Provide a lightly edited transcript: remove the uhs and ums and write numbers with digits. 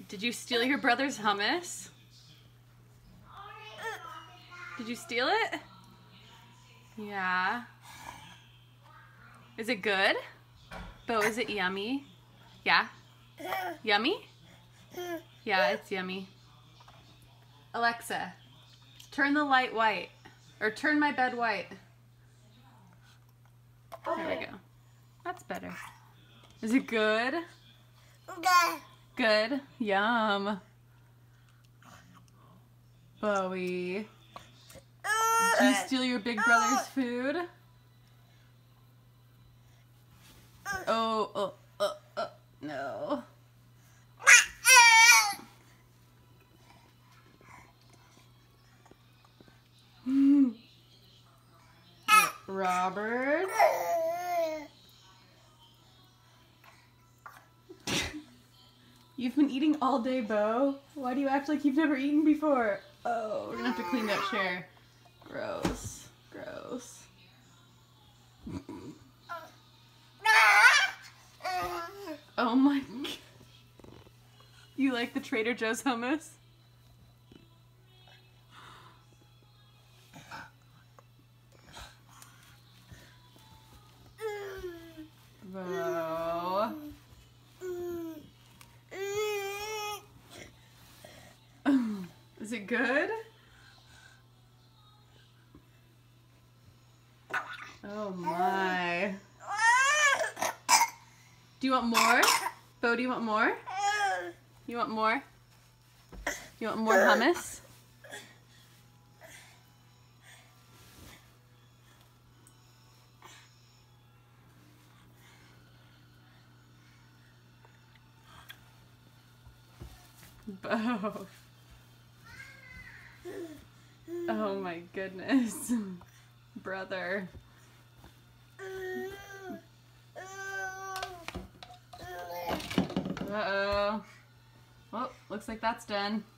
Did you steal your brother's hummus? Did you steal it? Yeah. Is it good? Bo, is it yummy? Yeah? Yummy? Yeah, it's yummy. Alexa, turn the light white. Or turn my bed white. There we go. That's better. Is it good? Good. Yum. Bowie. Did you steal your big brother's food? Oh, no. Robert? You've been eating all day, Bo. Why do you act like you've never eaten before? Oh, we're gonna have to clean that chair. Gross. Gross. Oh my God. You like the Trader Joe's hummus? Bo. Is it good? Oh my. Do you want more? Bo, do you want more? You want more? You want more hummus? Bo. Oh my goodness. Brother. Uh-oh. Well, looks like that's done.